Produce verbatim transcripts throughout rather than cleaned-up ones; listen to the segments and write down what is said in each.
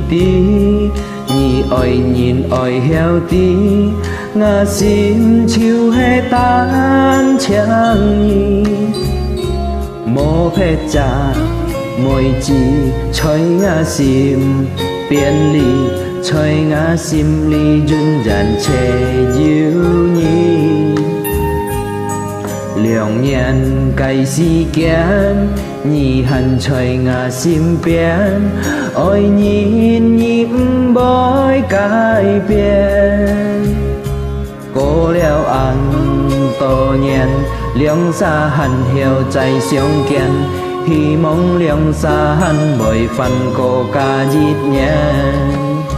tí nhì oi nhìn oi heo tí ngà sim chiều hè tan chẳng nhì mô phê cha môi chi chơi ngà sim biến ly chơi ngà sim ly duyên dàn chê yêu nhì liều nhiên cây si kiến nhì hẳn chơi ngà sim biến ôi nhìn nhịp bói cái biến cô liều ăn tô nhiên liếng xa hẳn hiểu chạy siêu kiên hy mong liếng xa hẳn bởi phần cô ca dít nhiên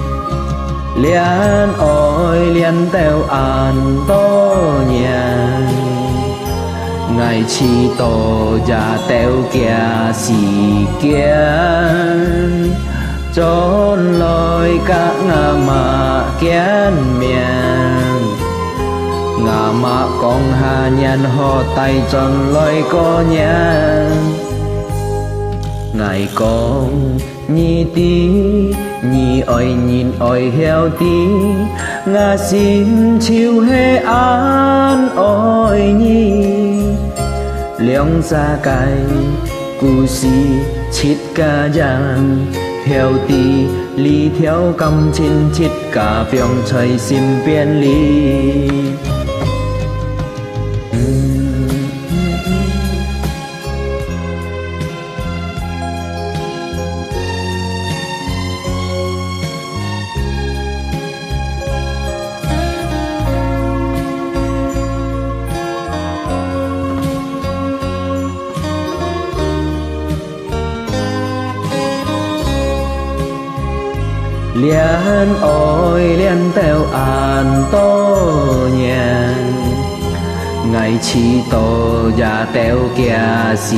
liên ôi liên tèo an tô nhiên ngày chi tổ già tèo kia xì kiên trốn lối các ngà mà kiến miền ngà mà con hà nhân họ tay tròn lối có nhân ngày con nhì tí nhì oi nhìn oi heo tí ngà sim chiều hè an oi nhì liếng xa cài cú si chít ca giang heo tí ly theo cầm chín chít cả 병 chơi sim biến ly liên ôi liên tèo an tô nhàn ngày chi tô già tèo kia xì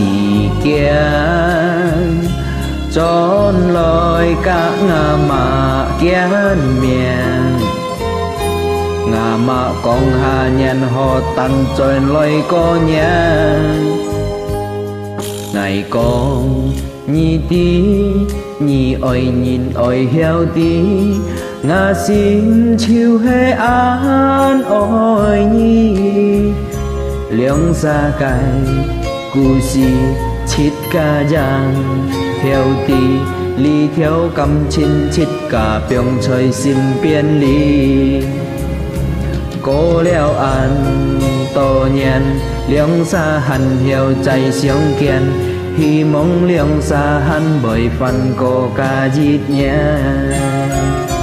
kiên trốn lối các ngà mà kiến miền ngà mà con hà nhân họ tăng tròn lối có nhàn ngày con nhì tí nhì oi nhìn oi heo tí ngà sim chiều hè an oi nhì liếng xa cài cú si chít ca giang heo tí ly theo cầm chín chít cả 병 chơi sim biến ly cô leo ăn tô nhiên liếng xa hẳn heo chạy siêu kiên hy mong liếng xa hẳn bởi phần cô ca dít nhé